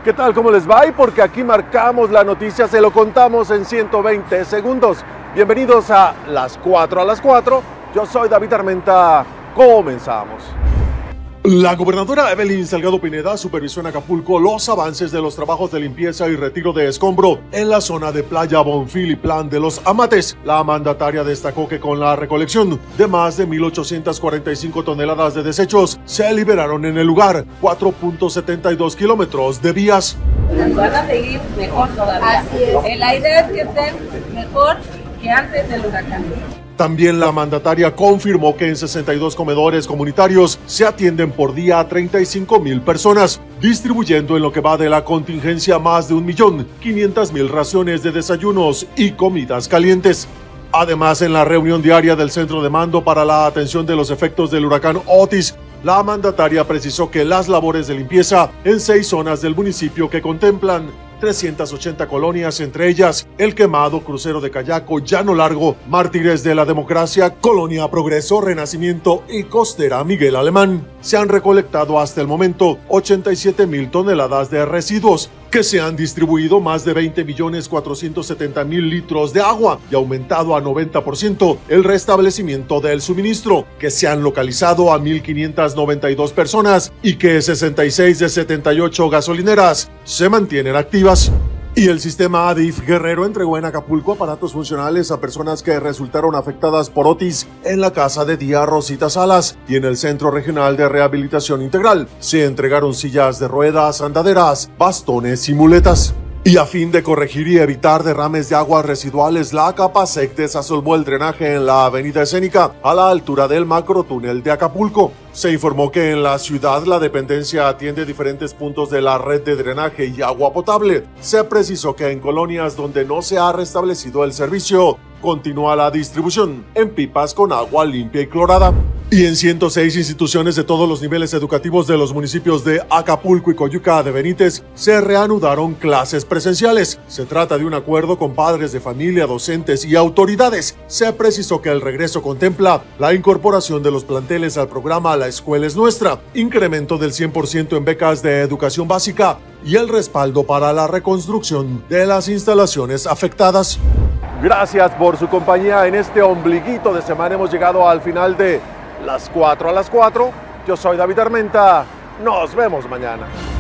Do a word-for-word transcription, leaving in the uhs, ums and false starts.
¿Qué tal? ¿Cómo les va? Y porque aquí marcamos la noticia, se lo contamos en ciento veinte segundos. Bienvenidos a las cuatro a las cuatro. Yo soy David Armenta. Comenzamos. La gobernadora Evelyn Salgado Pineda supervisó en Acapulco los avances de los trabajos de limpieza y retiro de escombro en la zona de Playa Bonfil y Plan de los Amates. La mandataria destacó que con la recolección de más de mil ochocientas cuarenta y cinco toneladas de desechos, se liberaron en el lugar cuatro punto setenta y dos kilómetros de vías. Van a seguir mejor todavía. Así es. La idea es que estén mejor que antes del huracán. También la mandataria confirmó que en sesenta y dos comedores comunitarios se atienden por día a treinta y cinco mil personas, distribuyendo en lo que va de la contingencia más de un millón quinientas mil raciones de desayunos y comidas calientes. Además, en la reunión diaria del Centro de Mando para la atención de los efectos del huracán Otis, la mandataria precisó que las labores de limpieza en seis zonas del municipio que contemplan trescientas ochenta colonias, entre ellas El Quemado, Crucero de Cayaco, Llano Largo, Mártires de la Democracia, Colonia Progreso, Renacimiento y Costera Miguel Alemán. Se han recolectado hasta el momento ochenta y siete mil toneladas de residuos, que se han distribuido más de veinte millones cuatrocientos setenta mil litros de agua y aumentado a noventa por ciento el restablecimiento del suministro, que se han localizado a mil quinientas noventa y dos personas y que sesenta y seis de setenta y ocho gasolineras se mantienen activas. Y el sistema A D I F Guerrero entregó en Acapulco aparatos funcionales a personas que resultaron afectadas por Otis en la casa de día Rosita Salas y en el Centro Regional de Rehabilitación Integral. Se entregaron sillas de ruedas, andaderas, bastones y muletas. Y a fin de corregir y evitar derrames de aguas residuales, la Capasec desasolvó el drenaje en la avenida Escénica a la altura del macrotúnel de Acapulco. Se informó que en la ciudad la dependencia atiende diferentes puntos de la red de drenaje y agua potable. Se precisó que en colonias donde no se ha restablecido el servicio, continúa la distribución en pipas con agua limpia y clorada. Y en ciento seis instituciones de todos los niveles educativos de los municipios de Acapulco y Coyuca de Benítez se reanudaron clases presenciales. Se trata de un acuerdo con padres de familia, docentes y autoridades. Se precisó que el regreso contempla la incorporación de los planteles al programa La Escuela es Nuestra, incremento del cien por ciento en becas de educación básica y el respaldo para la reconstrucción de las instalaciones afectadas. Gracias por su compañía en este ombliguito de semana. Hemos llegado al final de las cuatro a las cuatro. Yo soy David Armenta. Nos vemos mañana.